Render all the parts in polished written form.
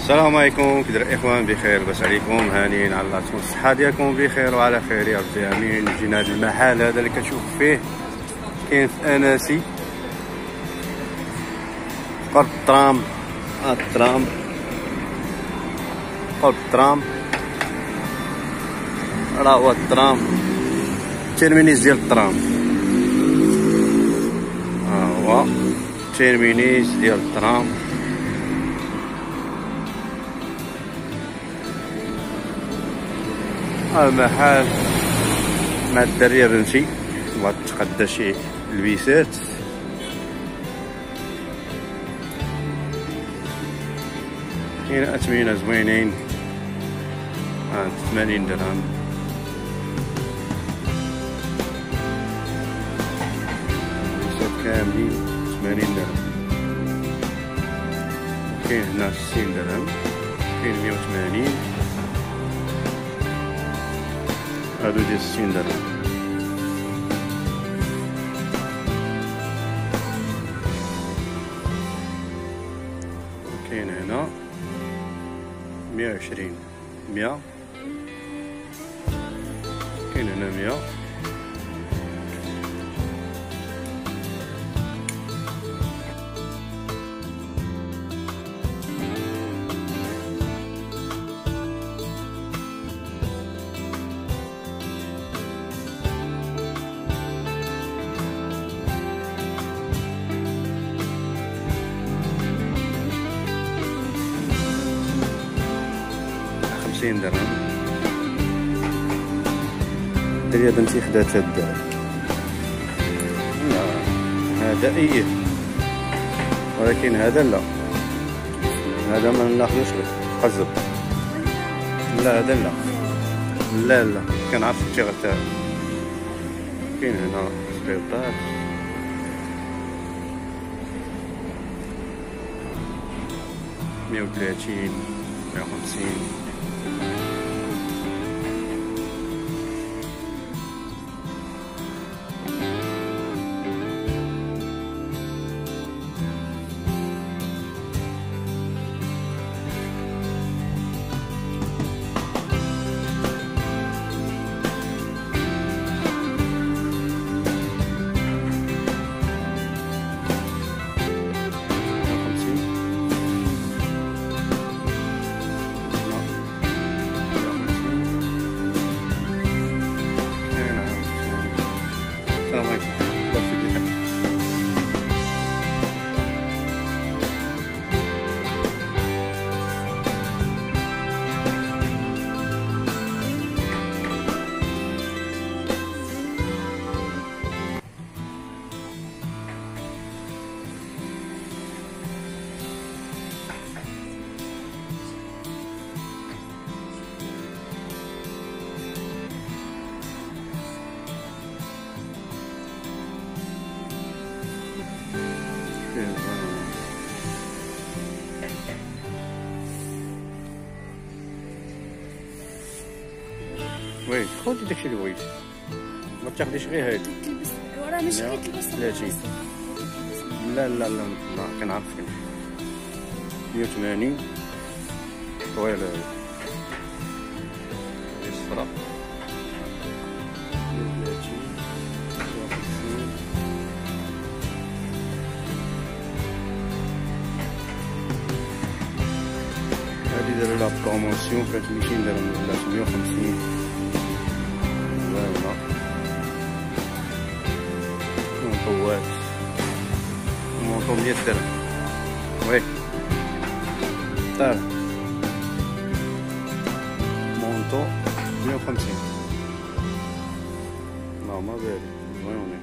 السلام عليكم. كي داير الاخوان؟ بخير لاباس عليكم؟ هانيين على الله تكون الصحه ديالكم بخير وعلى خير يا ربي امين. جينا هذا المحل هذا اللي كتشوف فيه كاين في اناسي قرب الترام. الترام قرب الترام، راه هو الترام، التيرمينيس ديال الترام. ها هو التيرمينيس ديال الترام. المحل مع الدريه بنتي بغات تقدا شي لبيسات. كاين اثمنه زوينين، 80 درهم. لبيسات كاملين 80 درهم. كاين هنا 60 درهم، كاين 180. هادو ديال 60 درهم. كاين هنا 120 100. كاين هنا 100. درهم. الدريه بنتي خدات هاد هذا ايه، ولكن هذا لا، هذا ما ناخذوش قزب. لا هذا لا لا لا، كنعرف انتي غتاع. كاين هنا سبيطات، ب 130 150. وي خذي داكشي اللي بغيتي، ما تاخديش غير هادي. تلبس وراه ماشي كيتلبس 30. لا لا لا لا، كنعرف 180 طويله هادي الصرا. 130 هادي داروا لها بروموسيون، كانت 200 درهم ولا 150. منطوات منطو 100 درهم. وي طار مونطو 150. لا ما بارد زوينين.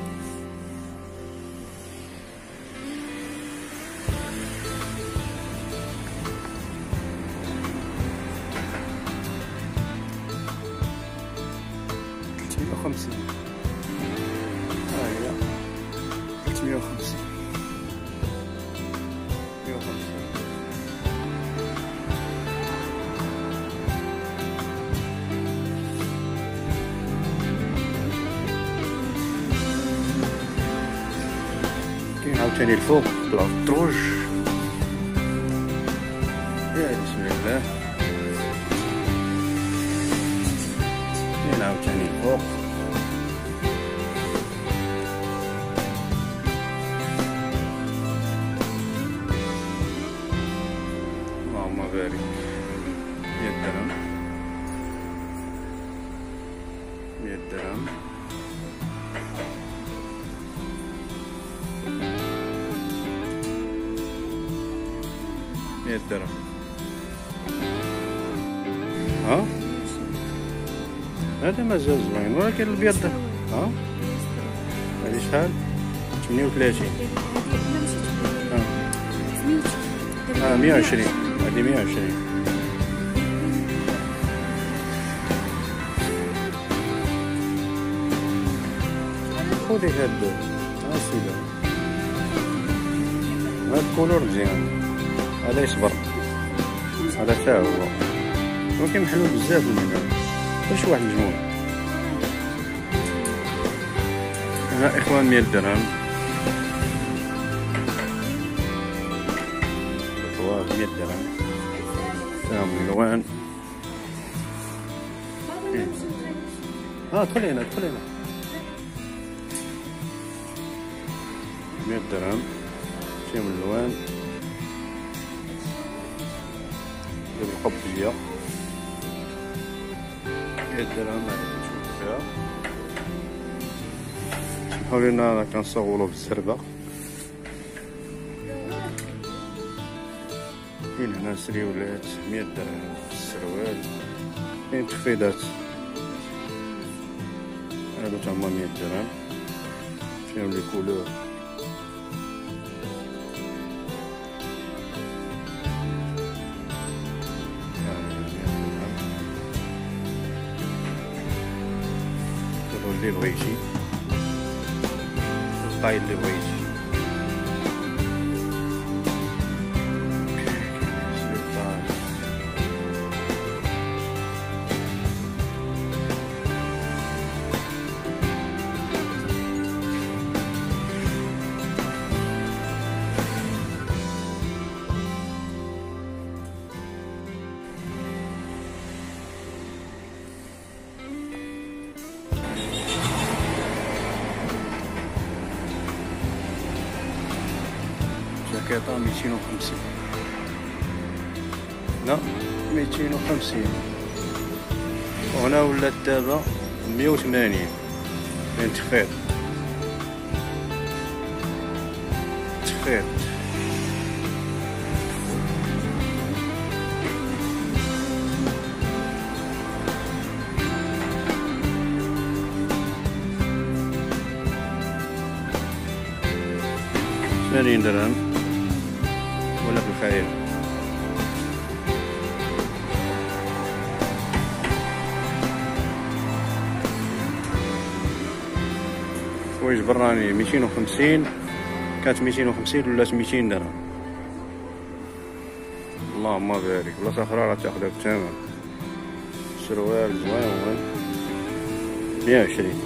هاهي 350 كاين عاوتاني الفوق طلعو الدروج يا بسم الله. عاوتاني الفوق. اللهم بارك. 100 درهم 100 درهم. ها هذا مازال زوين، ولكن البيض ها هذه شحال؟ 38. 120. هذه 120. خذي هاد السيدة، هاد الكولور مزيان، هذا يصبر، هذا تا هو، ولكن محلول بزاف المهم، غير شي واحد مجموع. هنا إخوان 100 درهم. 100 درهم فيهم الألوان. ادخل هنا 100 درهم فيهم الألوان ديال القبية. 100 درهم هذه كنشوفو فيها. سمحوا لينا راه كنصورو بالزربة. كاين هنا سريولات 100 درهم السروال. كاين تخفيضات هادو تما 100 درهم فيهم لي كولور. هادو اللي بغيتي، الطايل اللي بغيتي. جاكيطة 250. لا 250. وهنا ولات دابا 180. كاين تخفيض. ثمانين درهم ولا بالخير. حوايج براني 250. كانت 250 ولات 200 درهم. اللهم بارك. بلاصة أخرى راه تاخدها بالثمن. سروال زوين 120.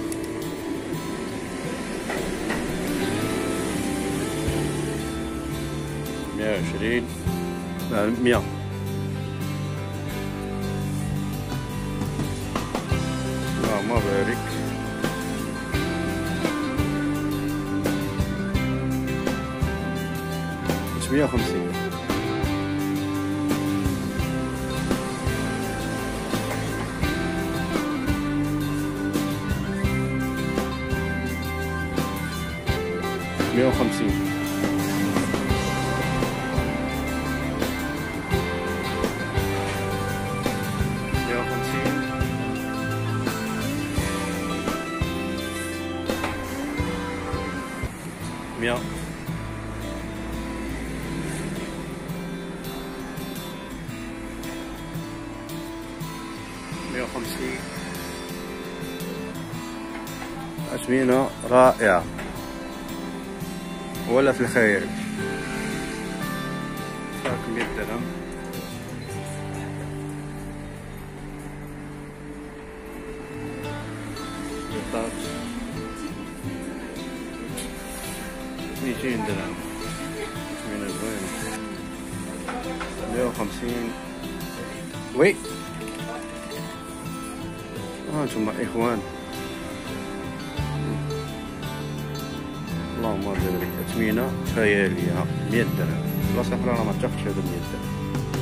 120 100. اللهم بارك. 150. 150. 100. 150. أثمنة رائعة ولا في الخير. فاك 100 درهم. بطاط 200 درهم. أثمنة زوينة. 150. 150. وي هانتوما اخوان، اللهم بارك. اثمنه خياليه 100 درهم، بلاصه اخرى راه ما تاخذش هذا 100 درهم.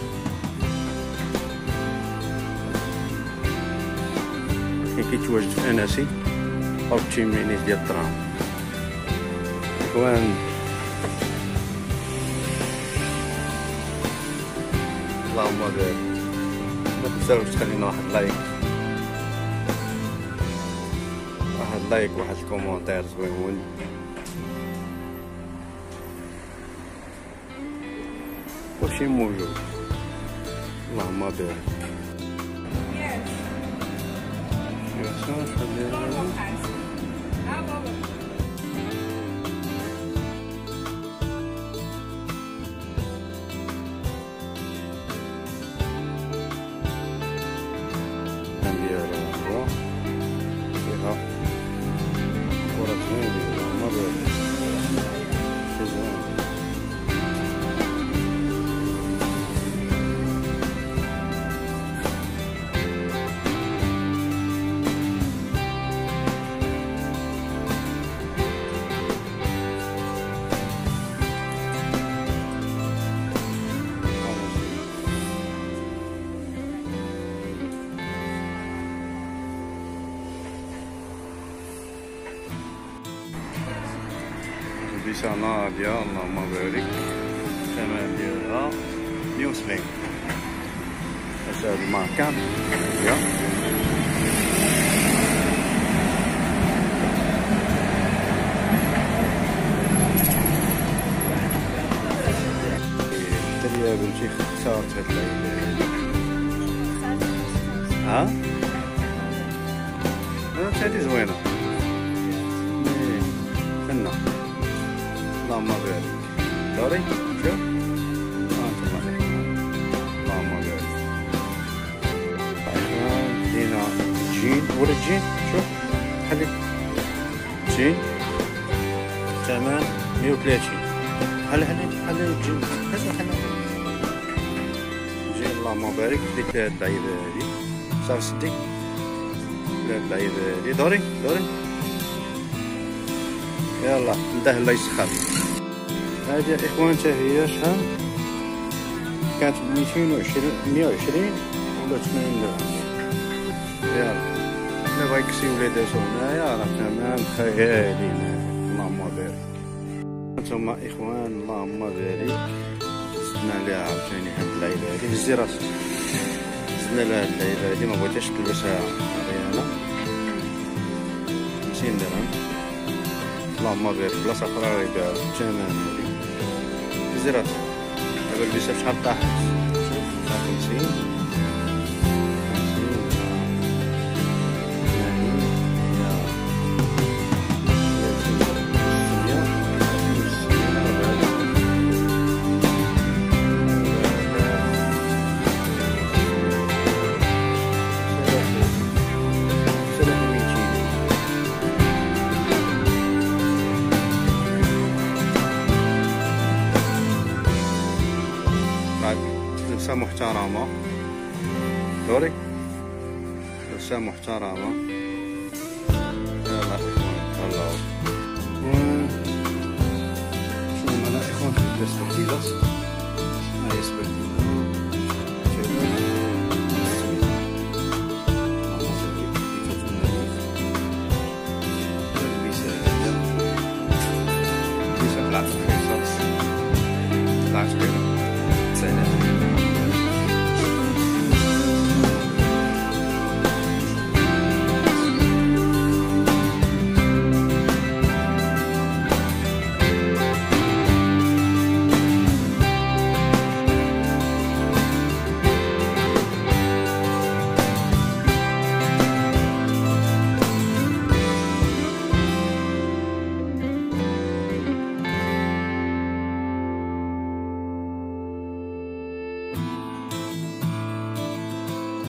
كاين كيتواجد في اناسي او تيمينيس ديال الدراهم. اخوان اللهم بارك، ما تنساوش تخلينا واحد لايك، واحد الكومونتير زويون. كلشي موجود، اللهم بارك. لبسة ناضية، اللهم بارك. الثمن ديالها 170. هاد الماركة هي حتى يا بنتي اختارت هاد اللعيبة. ها؟ هادي زوينة. فنة. اللهم بارك. دوري شوف اللهم بارك. دينا جين ولا جين، شوف خلي جين ثمن 130. خلي جين جين. اللهم بارك. ديك هاد اللعيبة هادي صافي سدي هاد اللعيبة هادي. دوري يلا نده الله يسخر. هذه يا اخوان حتى هي شحال كانت ب 120 ولا 80 درهم. يلا الا بغا يكسي ولاداتو هنايا راه تمام خيالي. اللهم بارك. هانتوما اخوان اللهم بارك، زدنا ليها عاوتاني هاد اللعيبه هادي. هزي راسك، زدنا لها هاد اللعيبه هادي، ما بغيتهاش تلبسها عريانه. 50 درهم. اللهم بارك. بلاصه اخرى راه يبيعوها بالثمن هادي. هزي راسك دابا البسها بشحال طاحت. شوف 50 لبسة محترمة. دوري لبسة محترمة. يلا اخوان شنو معنا اخوان في البرسبكتيفات. هاي سبكتيفا طلعت خير.